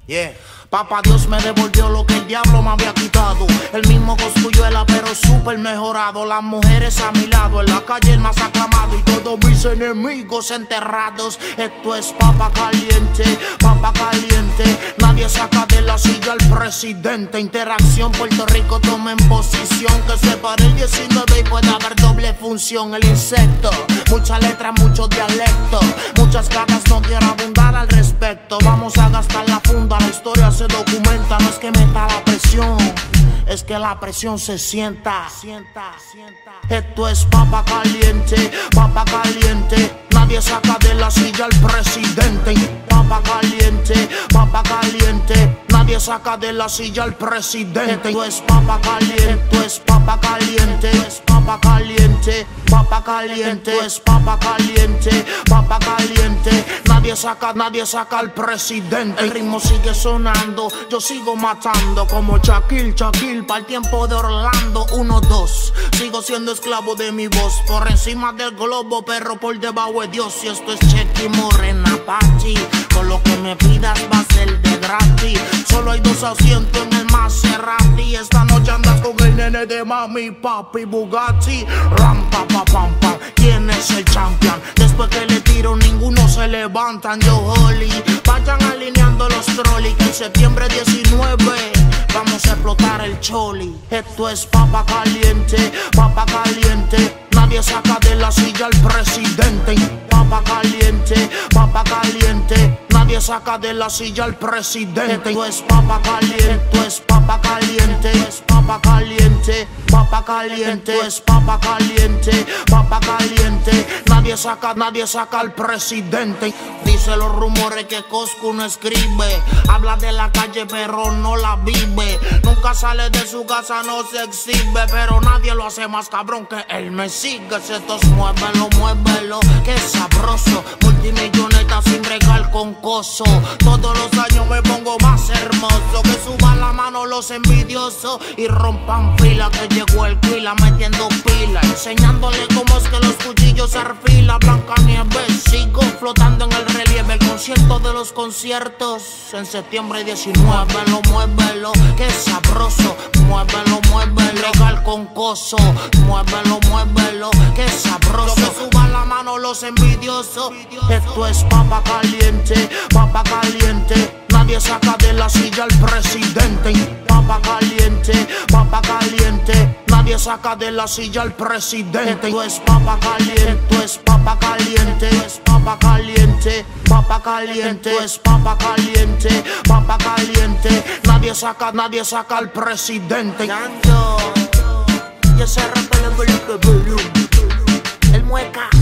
Yeah. Papá Dios me devolvió lo que el diablo me había quitado. El mismo Cosculluela pero súper mejorado. Las mujeres a mi lado, en la calle el más aclamado y todos mis enemigos enterrados. Esto es papa caliente, papa caliente. Nadie saca de la silla al presidente. Interacción, Puerto Rico toma en posición. Que se pare el 19 y pueda haber doble función. El insecto, mucha letra, mucho dialecto. Muchas ganas, no quiero abundar al respecto. Vamos a gastar la funda, la historia se documenta. No es que meta la presión, es que la presión se sienta. Esto es papa caliente, papa caliente. Nadie saca de la silla al presidente. Papa caliente, papa caliente. Nadie saca de la silla al presidente. Esto es papa caliente, esto es papa caliente, es papa caliente, papa caliente, es papa caliente, papa caliente. Nadie saca al presidente. El ritmo sigue sonando, yo sigo matando como Shaquille, para el tiempo de Orlando. 1, 2, sigo siendo esclavo de mi voz. Por encima del globo, perro por debajo de Dios. Y esto es Chequi Morena Pachi. Con lo que me pidas va a ser de gratis. Solo hay 2 asientos en el Maserati. Esta noche andas con el nene de mami, papi, Bugatti. Ram, pa, pa, pam, pam. ¿Quién es el champion? Después que le tiro ninguno se levantan. Yo Holly, vayan alineando los trolleys. Que en septiembre 19 vamos a explotar el choli. Esto es papa caliente, papa caliente. Nadie saca de la silla al presidente. Papa caliente, papa caliente. Nadie saca de la silla al presidente. Esto es papa caliente, esto es papa caliente, es papa caliente, papa caliente, esto es papa caliente, papa caliente. Nadie saca al presidente. Dice los rumores que Coscu no escribe. Habla de la calle pero no la vive. Nunca sale de su casa, no se exhibe. Pero nadie lo hace más cabrón que él me sigue. Estos muévelo, muévelo, que sabroso. Multimilloneta sin regal con coso. Todos los años me pongo más hermoso. Que suban la mano los envidiosos y rompan fila. Que llegó el Quila metiendo pila. Enseñándole cómo es que los cuchillos se arfila. Blancanieves, sigo flotando en el relieve. El concierto de los conciertos en septiembre 19. Muévelo, muévelo, que sabroso. Muévelo, muévelo, regal con coso. Muévelo, muévelo, que sabroso. Que suban la mano los envidiosos. Esto es papa caliente, papa caliente. Nadie saca de la silla al presidente. Papa caliente, papa caliente. Nadie saca de la silla al presidente. Esto es papa caliente, esto es papa caliente, es papa caliente, papa caliente, es papa caliente, papa caliente. Nadie saca al presidente. Y ese rapero el mueca.